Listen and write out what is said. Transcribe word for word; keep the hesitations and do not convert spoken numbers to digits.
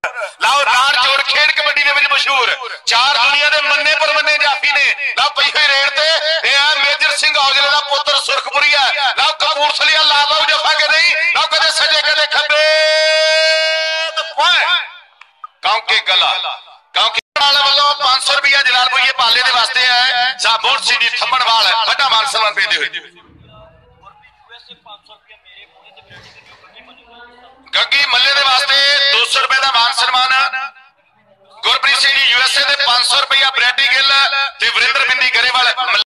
लाओ नार चोर खेड कबड्डी दे विच मशहूर चार दुनिया दे मन्ने परमन्ने जाफी ने लाओ पई हुई रेड ते ए आ मेजर सिंह औजले दा पुत्र सुरखपुरी है लाओ कपूरथलिया ला लो जफा के नहीं लाओ कदे सजे कदे खब्बे कांके गला कांके वाले वालों पांच सौ रुपया जलालपुर ये पाले दे वास्ते है साबोर सीडी थप्पड़ वाल बड़ा मान सम्मान पेदे हुए